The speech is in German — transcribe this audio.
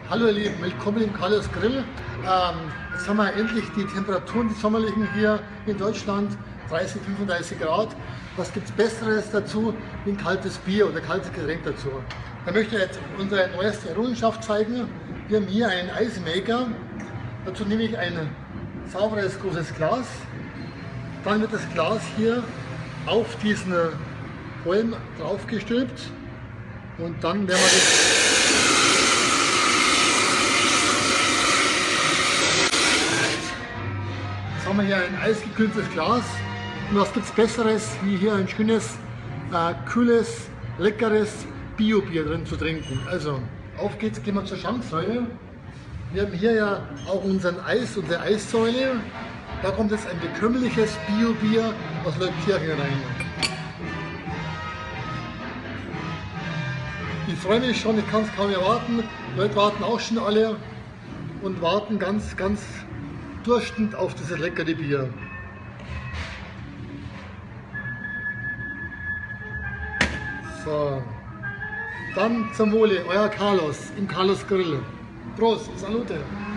Hallo ihr Lieben, willkommen im Carlos Grill. Jetzt haben wir endlich die Temperaturen, die sommerlichen hier in Deutschland, 30, 35 Grad. Was gibt es Besseres dazu wie ein kaltes Bier oder kaltes Getränk dazu? Da möchte ich jetzt unsere neueste Errungenschaft zeigen. Wir haben hier einen Eismaker. Dazu nehme ich ein sauberes großes Glas. Dann wird das Glas hier auf diesen Holm draufgestülpt und dann werden wir Jetzt haben wir hier ein eisgekühltes Glas. Und was gibt es Besseres, wie hier ein schönes, kühles, leckeres Bio-Bier drin zu trinken. Also, auf geht's, gehen wir zur Schanksäule. Wir haben hier ja auch unsere Eissäule. Da kommt jetzt ein bekömmliches Bio-Bier aus Leutkirchen rein. Ich freue mich schon, ich kann es kaum erwarten. Die Leute warten auch schon alle und warten ganz durstend auf dieses leckere Bier. So, dann zum Wohle, euer Carlos im Carlos Grill. Prost, Salute!